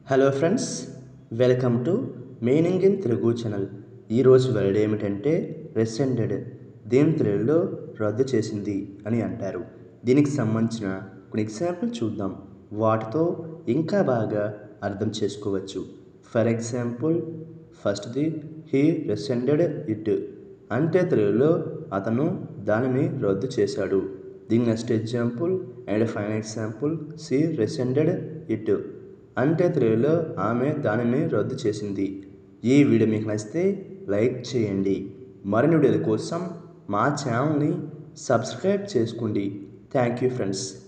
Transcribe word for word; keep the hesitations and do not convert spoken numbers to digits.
Hello friends, welcome to meaning in Telugu channel. ఈరోజు word ఏమిటంటే rescinded. దీని తెలుగులో రద్దు చేసింది అని అంటారు. దీనికి సంబంధించిన కొన్ని ఎగ్జాంపుల్ చూద్దాం. వాటితో ఇంకా బాగా అర్థం చేసుకోవచ్చు. ఫర్ ఎగ్జాంపుల్, ఫస్ట్ది హీ రెసెండెడ్ ఇట్ అంటే తెలుగులో అతను దానిని రద్దు చేశాడు. దీని next example and final example, she rescinded it అంటే తెలుగులో ఆమె దానిని రద్దు చేసింది. ఈ వీడియో మీకు నచ్చితే లైక్ చేయండి. మరిన్ని వీడియోల కోసం మా ఛానల్ని సబ్స్క్రైబ్ చేసుకోండి. Thank you friends.